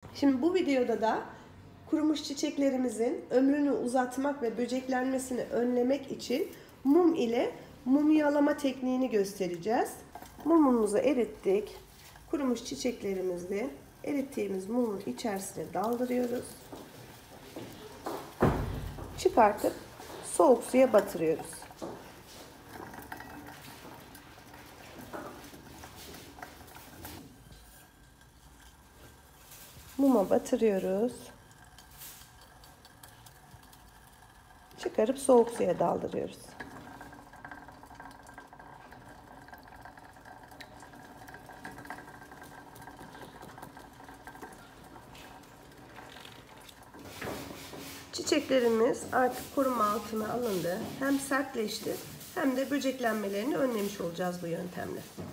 Şimdi bu videoda da kurumuş çiçeklerimizin ömrünü uzatmak ve böceklenmesini önlemek için mum ile mumyalama tekniğini göstereceğiz. Mumumuzu erittik. Kurumuş çiçeklerimizi erittiğimiz mumun içerisine daldırıyoruz. Çıkartıp soğuk suya batırıyoruz. Muma batırıyoruz. Çıkarıp soğuk suya daldırıyoruz. Çiçeklerimiz artık koruma altına alındı. Hem sertleşti hem de böceklenmelerini önlemiş olacağız bu yöntemle.